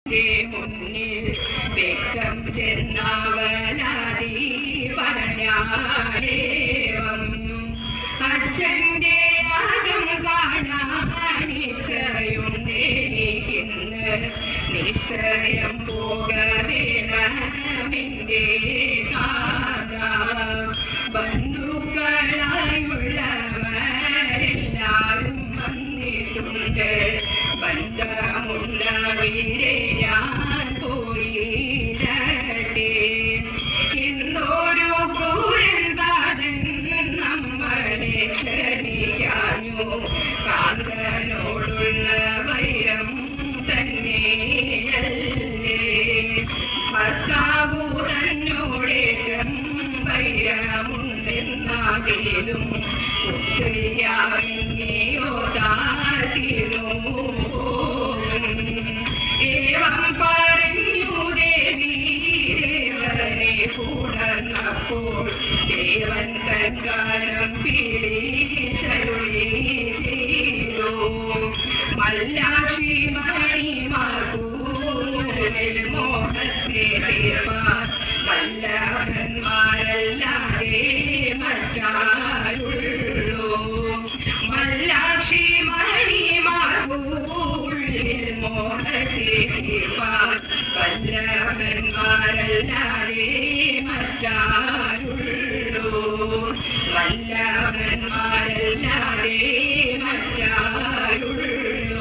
മുന്നിൽ വെക്കം ചെന്നാവലാതി പറഞ്ഞാലേ വന്നു അച്ഛന്റെ ആദം കാണാനിച്ചയുണ്ടെനിക്കിന്ന് നിശ്ചയം പോകവേണമെന്റെ കാത ബന്ധുക്കളായുള്ളവരെല്ലാരും വന്നിട്ടുണ്ട് ബന്ധമുള്ളവരെ ഞാൻ പോയിടട്ടെ എന്നൊരു ക്രൂരന്താതൻ നമ്മളെ ക്ഷണിക്കാഞ്ഞു കാന്തനോടുള്ള വൈരം തന്നെയല്ലേ ഭർത്താവു തന്നോടേറ്റം വൈരമുണ്ടെന്നാകിലും പുത്രിയാവിനെയോ താഴ്ത്തിനോ ഏവം പറഞ്ഞു ദേവി ദേവനെ കൂടർന്നപ്പോൾ ദേവൻ തൽക്കാലം പിടിച്ചരുളി ചെയ്തു മല്ലാക്ഷി മണിമാകൂരിൽ മോഹത്തെ തീർപ്പാൻ വല്ലഭന്മാരല്ലാതെ മറ്റാരുള്ളൂ മല്ലാക്ഷി മണിമാകൂരിൽ മോഹത്തെ തീർപ്പാൻ വല്ലഭന്മാരല്ലാതെ മറ്റാരുള്ളൂ വല്ലഭന്മാരല്ലാതെ മറ്റാരുള്ളൂ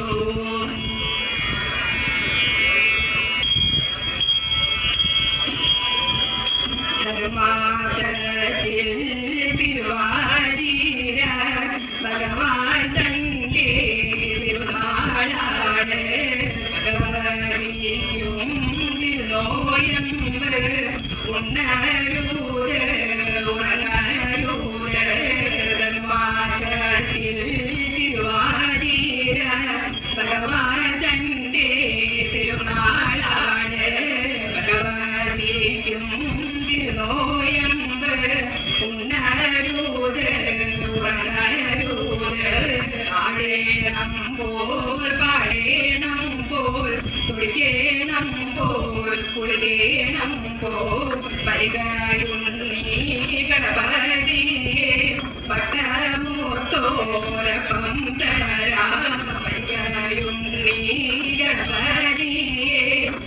ധർമാസനത്തിൽ തിരുവാതിര ഭഗവാൻ തന്റെ തിരുനാളാണ് ഭഗവാനിക്കും തിരുനോയമ്പ് ഉണരൂര് ഉണരൂര് ധർമാസനത്തിൽ തിരുവാതിര ഭഗവാൻ തന്റെ തിരുനാളാണ് ഭഗവാനിക്കും നോയമ്പ് ഉണരൂര് ഉണരൂര് ആടേണം പോൽ പാടേണം പോൽ തുടിക്കേണം പോൽ കുളിക്കേണം പോൽ പരികായുണ്ണീ ഗണപതിയെ പട്ടമൂത്തോരപ്പം തരാം പരികായുണ്ണീ ഗണപതിയെ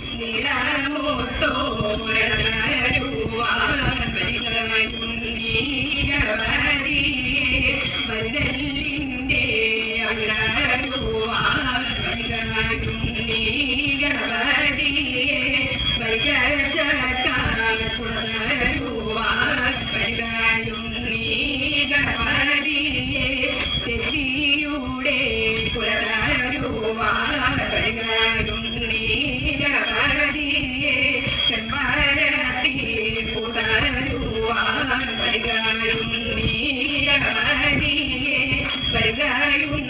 നീലമൂത്തോര വരലിന്റെ ഗണപതിയെ ഗണപതിയെ തെച്ചിയുടെ ഗണപതിയെ ചെമ്പരത്തി ഗണപതിയെ